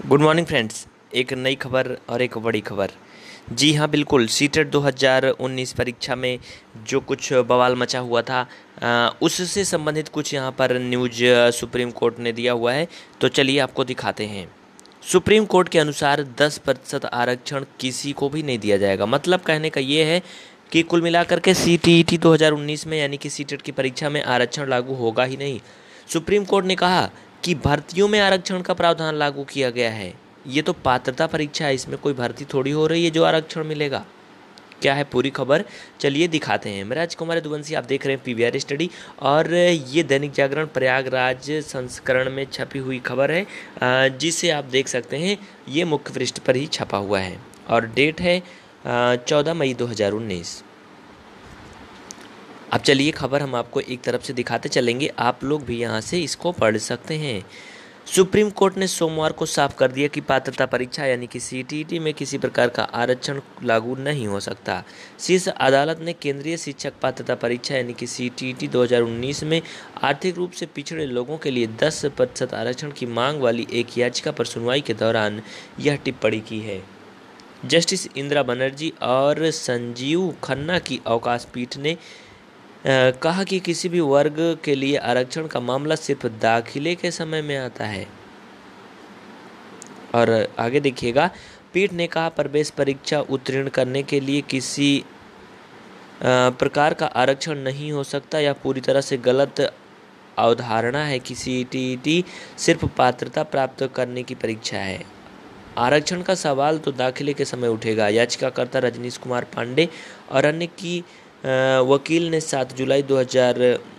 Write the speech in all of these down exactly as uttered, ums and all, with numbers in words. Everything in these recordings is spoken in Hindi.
Good morning friends. एक नई खबर और एक बड़ी खबर। जी हाँ, बिल्कुल सीटेट दो हज़ार उन्नीस परीक्षा में जो कुछ बवाल मचा हुआ था अ, उससे संबंधित कुछ यहाँ पर न्यूज सुप्रीम कोर्ट ने दिया हुआ है। तो चलिए आपको दिखाते हैं। सुप्रीम कोर्ट के अनुसार दस प्रतिशत आरक्षण किसी को भी नहीं दिया जाएगा। मतलब कहने का ये है कि कुल मिलाकर के सी टी ई टी दो हज़ार उन्नीस में यानी कि सीटेट की परीक्षा में आरक्षण लागू होगा ही नहीं। सुप्रीम कोर्ट ने कहा कि भर्तियों में आरक्षण का प्रावधान लागू किया गया है। ये तो पात्रता परीक्षा है, इसमें कोई भर्ती थोड़ी हो रही है जो आरक्षण मिलेगा। क्या है पूरी खबर, चलिए दिखाते हैं। मैं राजकुमार यदुवंशी, आप देख रहे हैं पीवीआर स्टडी और ये दैनिक जागरण प्रयागराज संस्करण में छपी हुई खबर है, अ, जिसे आप देख सकते हैं। ये मुख्य पृष्ठ पर ही छपा हुआ है और डेट है चौदह मई दो हज़ार उन्नीस। अब चलिए खबर हम आपको एक तरफ से दिखाते चलेंगे, आप लोग भी यहाँ से इसको पढ़ सकते हैं। सुप्रीम कोर्ट ने सोमवार को साफ कर दिया कि पात्रता परीक्षा यानी कि सी टी ई टी में किसी प्रकार का आरक्षण लागू नहीं हो सकता। शीर्ष अदालत ने केंद्रीय शिक्षक पात्रता परीक्षा यानी कि सी टी ई टी दो हज़ार उन्नीस में आर्थिक रूप से पिछड़े लोगों के लिए दस प्रतिशत आरक्षण की मांग वाली एक याचिका पर सुनवाई के दौरान यह टिप्पणी की है। जस्टिस इंदिरा बनर्जी और संजीव खन्ना की अवकाश पीठ ने अ, कहा कि किसी भी वर्ग के लिए आरक्षण का मामला सिर्फ दाखिले के समय में आता है। और आगे देखिएगा, पीठ ने कहा प्रवेश परीक्षा उत्तीर्ण करने के लिए किसी अ, प्रकार का आरक्षण नहीं हो सकता। यह पूरी तरह से गलत अवधारणा है कि सी टी ई टी सिर्फ पात्रता प्राप्त करने की परीक्षा है। आरक्षण का सवाल तो दाखिले के समय उठेगा। याचिकाकर्ता रजनीश कुमार पांडे और अन्य की अ, वकील ने सात जुलाई दो हज़ार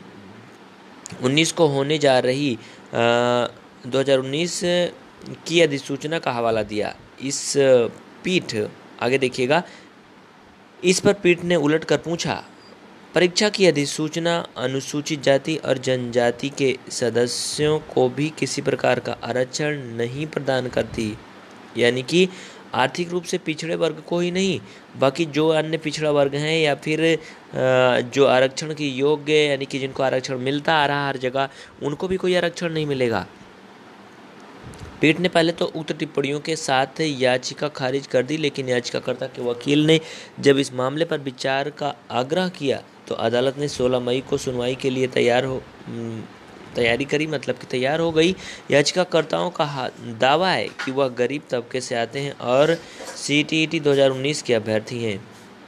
उन्नीस को होने जा रही अ, दो हज़ार उन्नीस की अधिसूचना का हवाला दिया। इस पीठ आगे देखिएगा, इस पर पीठ ने उलट कर पूछा, परीक्षा की अधिसूचना अनुसूचित जाति और जनजाति के सदस्यों को भी किसी प्रकार का आरक्षण नहीं प्रदान करती। यानी कि आर्थिक रूप से पिछड़े वर्ग को ही नहीं, बाकी जो अन्य पिछड़ा वर्ग हैं या फिर अ, जो आरक्षण की योग्य यानी कि जिनको आरक्षण मिलता आ रहा हर जगह, उनको भी कोई आरक्षण नहीं मिलेगा। पीठ ने पहले तो उक्त टिप्पणियों के साथ याचिका खारिज कर दी, लेकिन याचिकाकर्ता के वकील ने जब इस मामले पर विचार का आग्रह किया तो अदालत ने सोलह मई को सुनवाई के लिए तैयार हो तैयारी करी, मतलब कि तैयार हो गई। याचिकाकर्ताओं का दावा है कि वह गरीब तबके से आते हैं और सी टी ई टी दो हज़ार उन्नीस के अभ्यर्थी हैं।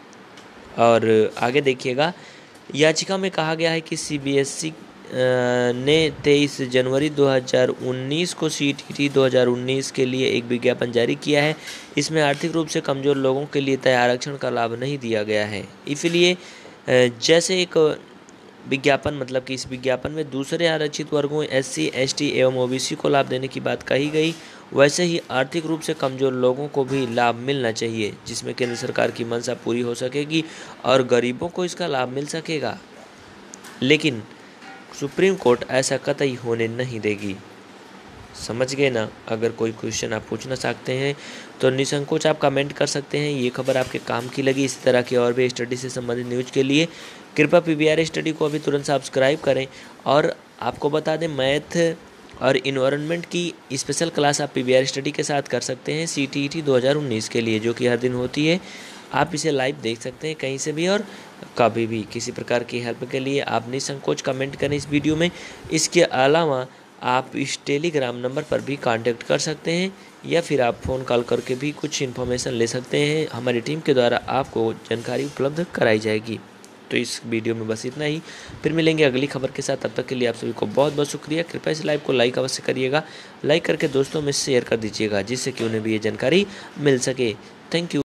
और आगे देखिएगा, याचिका में कहा गया है कि सी बी एस ई ने तेईस जनवरी दो हज़ार उन्नीस को सी टी ई टी दो हज़ार उन्नीस के लिए एक विज्ञापन जारी किया है। इसमें आर्थिक रूप से कमज़ोर लोगों के लिए तय आरक्षण का लाभ नहीं दिया गया है। इसलिए जैसे एक विज्ञापन, मतलब कि इस विज्ञापन में दूसरे आरक्षित वर्गों एस सी एस टी एवं ओ बी सी को लाभ देने की बात कही गई, वैसे ही आर्थिक रूप से कमज़ोर लोगों को भी लाभ मिलना चाहिए, जिसमें केंद्र सरकार की मंशा पूरी हो सकेगी और गरीबों को इसका लाभ मिल सकेगा। लेकिन सुप्रीम कोर्ट ऐसा कतई होने नहीं देगी। समझ गए ना। अगर कोई क्वेश्चन आप पूछना चाहते हैं तो निसंकोच आप कमेंट कर सकते हैं। ये खबर आपके काम की लगी, इसी तरह की और भी स्टडी से संबंधित न्यूज़ के लिए कृपया पीवीआर स्टडी को अभी तुरंत सब्सक्राइब करें। और आपको बता दें, मैथ और इन्वायरमेंट की स्पेशल क्लास आप पीवीआर स्टडी के साथ कर सकते हैं सी टी ई टी दो हज़ार उन्नीस के लिए, जो कि हर दिन होती है। आप इसे लाइव देख सकते हैं कहीं से भी और कभी भी। किसी प्रकार की हेल्प के लिए आप निसंकोच कमेंट करें इस वीडियो में। इसके अलावा आप इस टेलीग्राम नंबर पर भी कांटेक्ट कर सकते हैं या फिर आप फ़ोन कॉल करके भी कुछ इन्फॉर्मेशन ले सकते हैं। हमारी टीम के द्वारा आपको जानकारी उपलब्ध कराई जाएगी। तो इस वीडियो में बस इतना ही, फिर मिलेंगे अगली खबर के साथ। तब तक के लिए आप सभी को बहुत बहुत शुक्रिया। कृपया इस लाइव को लाइक अवश्य करिएगा, लाइक करके दोस्तों में शेयर कर दीजिएगा, जिससे कि उन्हें भी ये जानकारी मिल सके। Thank you.